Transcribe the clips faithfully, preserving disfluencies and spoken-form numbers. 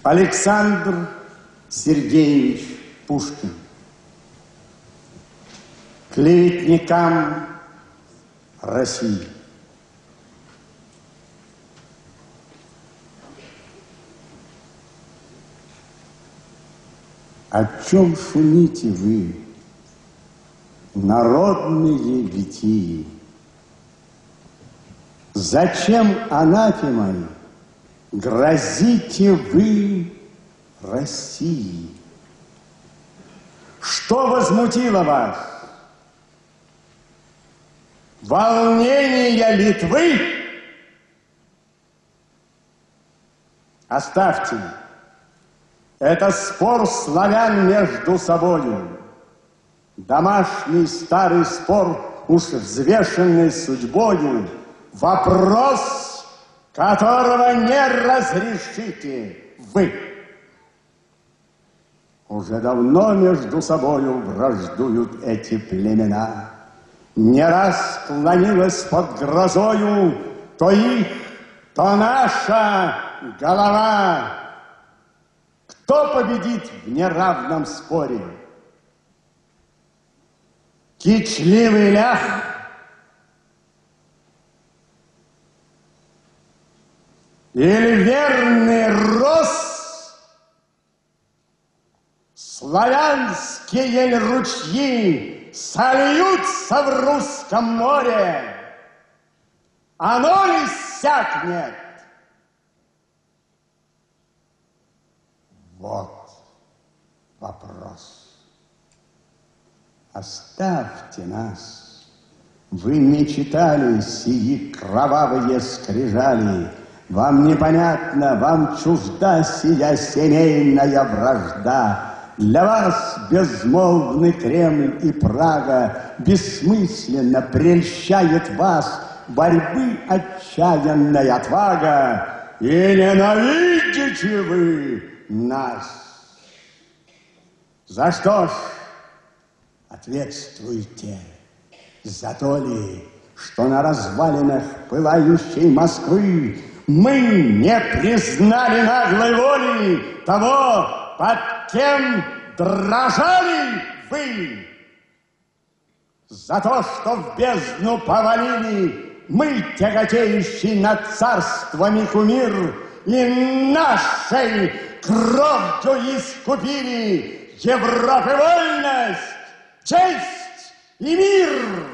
Aleksandr Sergeyevich Pushkin. Клеветникам России. О чем шумите вы, народные витии? Зачем анафемой грозите вы России? Что возмутило вас? Волнения Литвы? Оставьте. Это спор славян между собою. Домашний старый спор, уж взвешенный судьбою. Вопрос, которого не разрешите вы. Уже давно между собою враждуют эти племена. Не раз склонилась под грозою то их, то наша голова. Кто победит в неравном споре? Кичливый Liakh или верный Russ? Славянские ли ручьи сольются в русском море? Оно ли иссякнет? Вот вопрос. Оставьте нас. Вы не читали сии кровавые скрижали. Вам непонятно, вам чужда сия семейная вражда. Для вас безмолвный Кремль и Прага бессмысленно прельщает вас борьбы отчаянная отвага. И ненавидите вы нас. За что ж ответствуйте? За то ли, что на развалинах пылающей Москвы мы не признали наглой воли того, под кем дрожали вы? За то, что в бездну повалили мы, тяготеющий над царствами кумир, и нашей кровью искупили Европы вольность, честь и мир.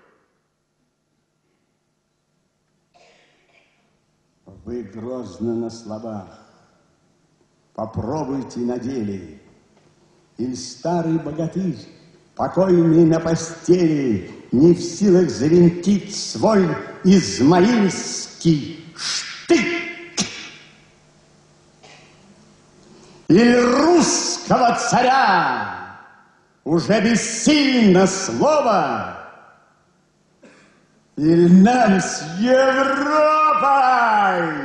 Вы грозно на словах, попробуйте на деле. Или старый богатырь, покойный на постели, не в силах завинтить свой измаильский штык. Или русского царя уже бессильно слово, или нам с Европой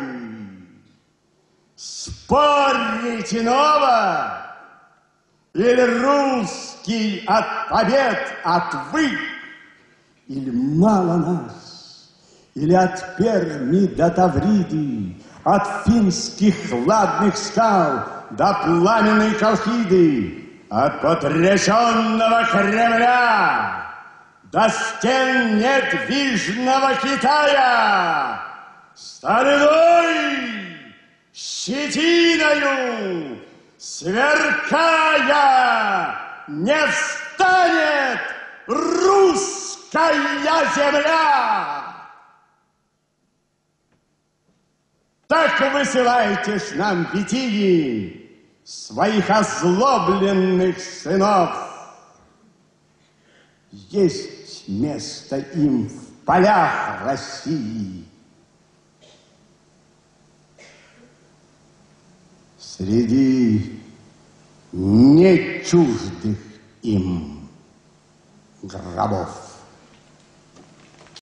спорить иного, или русский от побед отвык, или мало нас, или от Перми до Тавриды, от финских хладных скал до пламенной Колхиды, от потрясенного Кремля до стен недвижного Китая, стальной щетиною сверкая, не встанет русская земля. Так высылайте ж нам витии своих озлобленных сынов. Есть место им в полях России. Среди не чуждых им гробов.